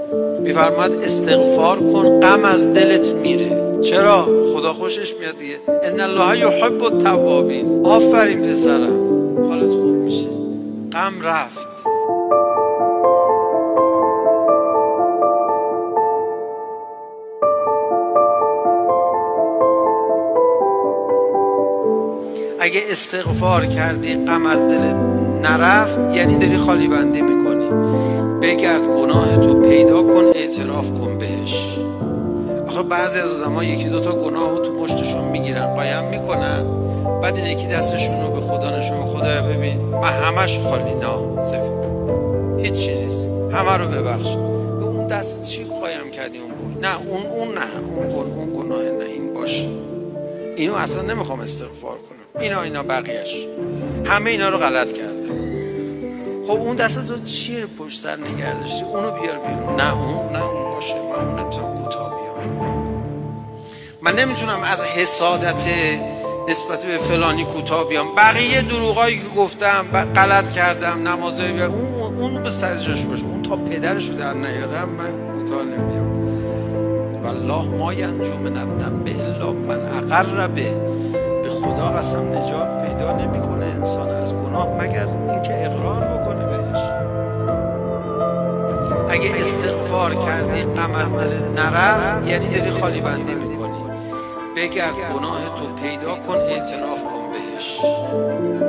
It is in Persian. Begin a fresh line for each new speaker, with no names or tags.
میفرماد استغفار کن غم از دلت میره. چرا؟ خدا خوشش میاد دیگه. ان الله یحب التوابین. آفرین پسرم، حالت خوب میشه، غم رفت. اگه استغفار کردی غم از دلت نرفت، یعنی داری خالی بندی میکنی. بگرد گناه تو پیدا کن، اعتراف کن بهش. آخه بعضی از آدم ها یکی دوتا گناه رو تو پشتشون میگیرن، قایم میکنن، بعد این یکی دستشون رو به خدا نشون میده، خدایا ببین من همش خالی، نه سفید، هیچ چی نیست، همه رو ببخش. به اون دست چی قایم کردی؟ اون بود نه، اون گناه نه، این باشه، اینو اصلا نمیخوام استغفار کنم، اینا بقیهش همه اینا رو غلط کردم. خب اون دست تو چیه پشت سر نگه داشتی؟ اونو بیار بیرون. نه اون باشه، من اون نمیتونم کوتاه بیام، من نمیتونم از حسادت نسبت به فلانی کوتاه بیام. بقیه دروغایی که گفتم، غلط کردم، نمازه بیام، اون به سر جاش باشه، اون تا پدرشو در نیارم من کوتاه نمیام. والله ما ینجو من الذنب الا من اقر به خدا قسم نجات پیدا نمیکنه انسان از گناه مگر اینکه اقرار بکنه بهش. اگه استغفار کردی غم از دلت نرفت، یعنی داری خالی بندی میکنی. بگرد گناه تو پیدا کن، اعتراف کن بهش.